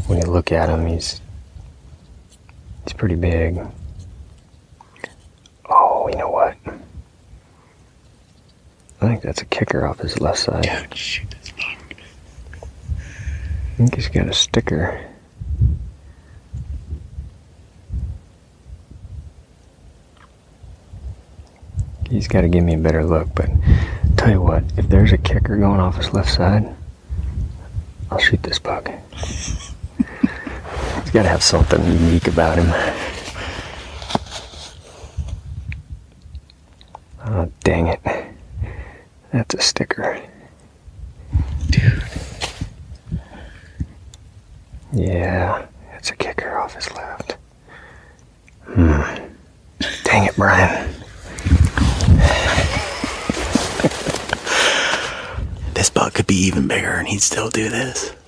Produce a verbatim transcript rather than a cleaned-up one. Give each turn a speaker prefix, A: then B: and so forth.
A: when you look at him, he's he's pretty big. Oh, you know what? I think that's a kicker off his left side.
B: Dude, shoot this bug.
A: I think he's got a sticker. He's got to give me a better look, but tell you what, if there's a kicker going off his left side, I'll shoot this bug. He's got to have something unique about him. Oh, dang it. That's a sticker.
B: Dude.
A: Yeah, it's a kicker off his left. Hmm. Dang it, Brian.
B: This bug could be even bigger and he'd still do this.